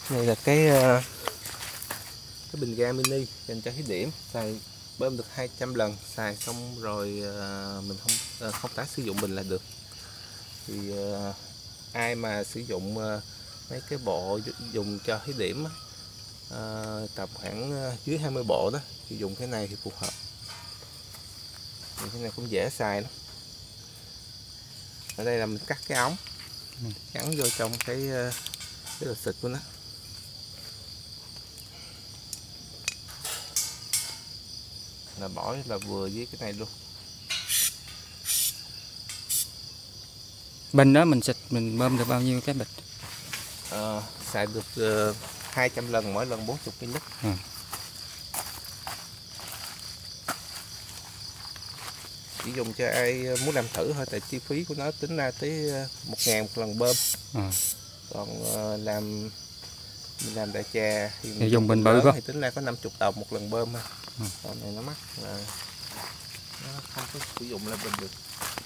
Đây là cái bình ga mini dành cho thí điểm, xài bơm được 200 lần, xài xong rồi mình không tái sử dụng bình là được. Thì ai mà sử dụng mấy cái bộ dùng cho thí điểm tầm khoảng dưới 20 bộ đó thì dùng cái này thì phù hợp. Thì cái này cũng dễ xài lắm. Ở đây là mình cắt cái ống gắn vô trong cái lò xịt của nó. Là bỏ là vừa với cái này luôn. Bình đó mình xịt mình bơm được bao nhiêu cái bịch? Xài được 200 lần, mỗi lần 40 ml. Chỉ dùng cho ai muốn làm thử thôi, tại chi phí của nó tính ra tới 1.000 một lần bơm. Còn mình làm đại trà thì mình dùng bình bự thì tính ra có 50 đồng một lần bơm thôi. Còn này nó mắc là nó không có sử dụng là bình được.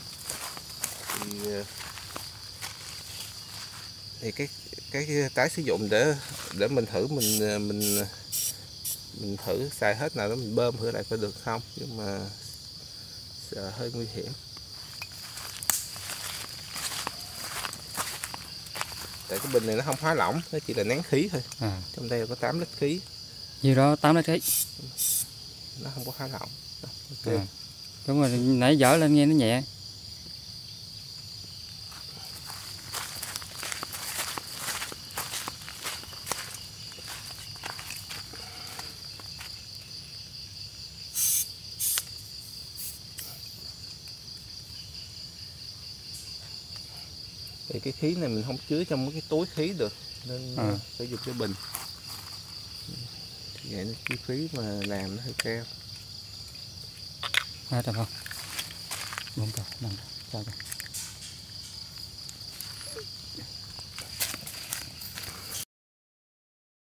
Thì cái tái sử dụng để mình thử mình thử xài hết nào đó mình bơm thử lại coi được không, nhưng mà sợ hơi nguy hiểm. Tại cái bình này nó không hóa lỏng, nó chỉ là nén khí thôi. Trong đây có 8 lít khí. Gì đó 8 lít khí. Nó không có hóa lỏng. Đúng rồi, nãy dở lên nghe nó nhẹ. Thì cái khí này mình không chứa trong cái túi khí được, nên phải dùng cái bình. Vậy nên chi phí mà làm nó hơi cao. Tầm không? 4 cầu, 5 cầu, 6 cầu.